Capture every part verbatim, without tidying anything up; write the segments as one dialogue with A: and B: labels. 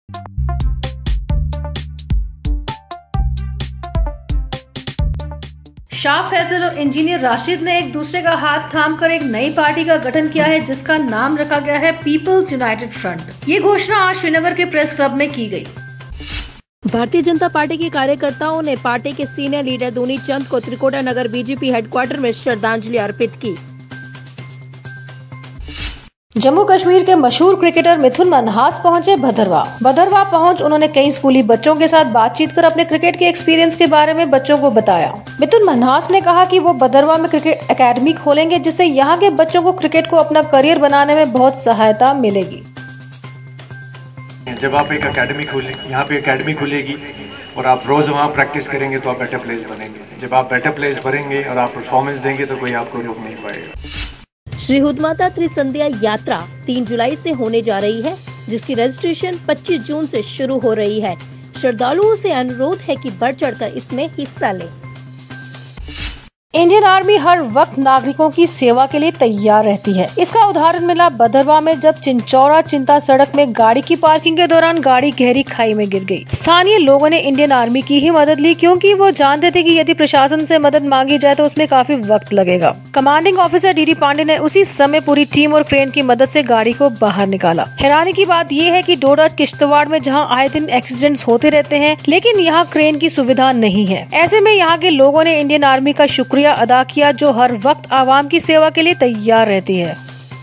A: शाह फैसल और इंजीनियर राशिद ने एक दूसरे का हाथ थामकर एक नई पार्टी का गठन किया है, जिसका नाम रखा गया है पीपल्स यूनाइटेड फ्रंट। ये घोषणा आज श्रीनगर के प्रेस क्लब में की गई।
B: भारतीय जनता पार्टी के कार्यकर्ताओं ने पार्टी के सीनियर लीडर दूनी चंद को त्रिकोटा नगर बीजेपी हेडक्वार्टर में श्रद्धांजलि अर्पित की।
A: जम्मू कश्मीर के मशहूर क्रिकेटर मिथुन मनहास पहुंचे भदरवा। भदरवा पहुंच उन्होंने कई स्कूली बच्चों के साथ बातचीत कर अपने क्रिकेट के एक्सपीरियंस के बारे में बच्चों को बताया। मिथुन मनहास ने कहा कि वो भदरवा में क्रिकेट एकेडमी खोलेंगे, जिससे यहाँ के बच्चों को क्रिकेट को अपना करियर बनाने में बहुत सहायता मिलेगी।
C: जब आप एक एकेडमी खोले, यहाँ पे एकेडमी खुलेगी और आप रोज वहाँ प्रैक्टिस करेंगे तो आप बेटर प्लेयर्स बनेंगे। जब आप बेटर प्लेयर्स बनेंगे और आप परफॉर्मेंस देंगे तो कोई आपको रोक नहीं पाएगा।
B: श्री हुदमाता त्रिसंध्या यात्रा तीन जुलाई से होने जा रही है, जिसकी रजिस्ट्रेशन पच्चीस जून से शुरू हो रही है। श्रद्धालुओं से अनुरोध है कि बढ़ चढ़कर इसमें हिस्सा लें।
A: इंडियन आर्मी हर वक्त नागरिकों की सेवा के लिए तैयार रहती है। इसका उदाहरण मिला भदरवा में, जब चिंचौरा चिंता सड़क में गाड़ी की पार्किंग के दौरान गाड़ी गहरी खाई में गिर गई। स्थानीय लोगों ने इंडियन आर्मी की ही मदद ली, क्योंकि वो जानते थे कि यदि प्रशासन से मदद मांगी जाए तो उसमें काफी वक्त लगेगा। कमांडिंग ऑफिसर डीडी पांडे ने उसी समय पूरी टीम और क्रेन की मदद से गाड़ी को बाहर निकाला। हैरानी की बात यह है कि डोडा किश्तवाड़ में जहाँ आए दिन एक्सीडेंट्स होते रहते हैं, लेकिन यहाँ क्रेन की सुविधा नहीं है। ऐसे में यहाँ के लोगों ने इंडियन आर्मी का शुक्रिया अदा किया, जो हर वक्त आवाम की सेवा के लिए तैयार रहती है।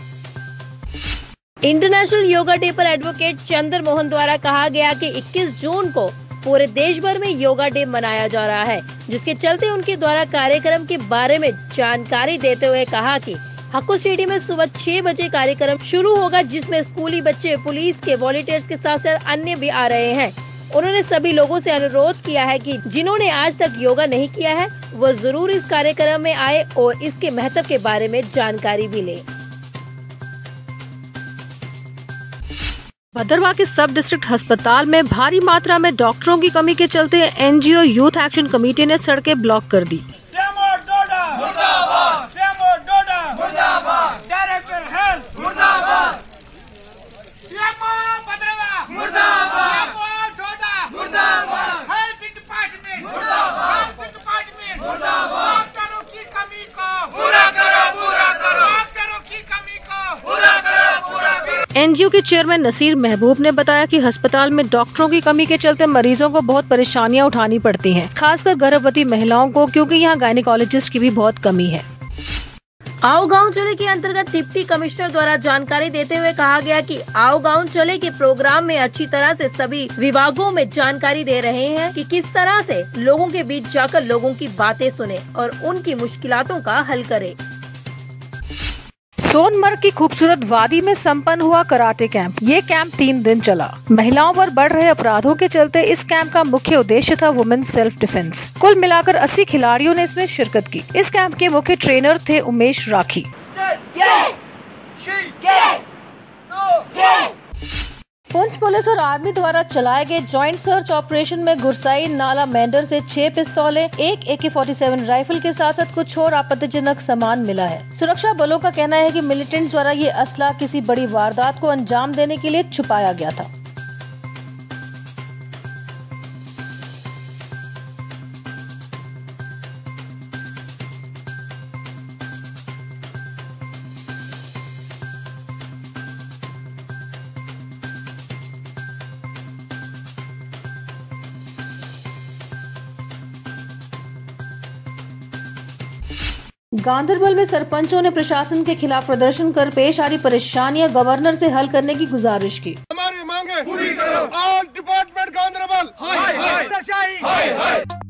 B: इंटरनेशनल योगा डे पर एडवोकेट चंद्र मोहन द्वारा कहा गया कि इक्कीस जून को पूरे देश भर में योगा डे मनाया जा रहा है, जिसके चलते उनके द्वारा कार्यक्रम के बारे में जानकारी देते हुए कहा कि हक्को स्टेडियम में सुबह छह बजे कार्यक्रम शुरू होगा, जिसमें स्कूली बच्चे, पुलिस के वॉलंटियर्स के साथ साथ अन्य भी आ रहे हैं। उन्होंने सभी लोगों से अनुरोध किया है कि जिन्होंने आज तक योगा नहीं किया है वो जरूर इस कार्यक्रम में आए और इसके महत्व के बारे में जानकारी भी ले।
A: भदरवा के सब डिस्ट्रिक्ट अस्पताल में भारी मात्रा में डॉक्टरों की कमी के चलते एनजीओ यूथ एक्शन कमेटी ने सड़कें ब्लॉक कर दी। एनजीओ के चेयरमैन नसीर महबूब ने बताया कि अस्पताल में डॉक्टरों की कमी के चलते मरीजों को बहुत परेशानियां उठानी पड़ती हैं, खासकर गर्भवती महिलाओं को, क्योंकि यहाँ गायनेकोलॉजिस्ट की भी बहुत कमी है।
B: आओ गाँव चले के अंतर्गत डिप्टी कमिश्नर द्वारा जानकारी देते हुए कहा गया कि आओ गाँव चले के प्रोग्राम में अच्छी तरह से सभी विभागों में जानकारी दे रहे हैं कि किस तरह से लोगों के बीच जाकर लोगों की बातें सुने और उनकी मुश्किलातों का हल करे।
A: सोनमर्ग की खूबसूरत वादी में संपन्न हुआ कराटे कैंप। ये कैंप तीन दिन चला। महिलाओं पर बढ़ रहे अपराधों के चलते इस कैंप का मुख्य उद्देश्य था वुमेन सेल्फ डिफेंस। कुल मिलाकर अस्सी खिलाड़ियों ने इसमें शिरकत की। इस कैंप के मुख्य ट्रेनर थे उमेश राखी। पुंछ पुलिस और आर्मी द्वारा चलाए गए ज्वाइंट सर्च ऑपरेशन में गुरसाई नाला मेंढर से छह पिस्तौलें, एक ए के सैंतालीस राइफल के साथ साथ कुछ और आपत्तिजनक सामान मिला है। सुरक्षा बलों का कहना है कि मिलिटेंट्स द्वारा ये असला किसी बड़ी वारदात को अंजाम देने के लिए छुपाया गया था। गांधरबल में सरपंचों ने प्रशासन के खिलाफ प्रदर्शन कर पेश आ रही परेशानियां गवर्नर से हल करने की गुजारिश की।
D: हमारी मांगे पूरी करो। ऑल डिपार्टमेंट गांधरबल हाय हाय हाय हाय।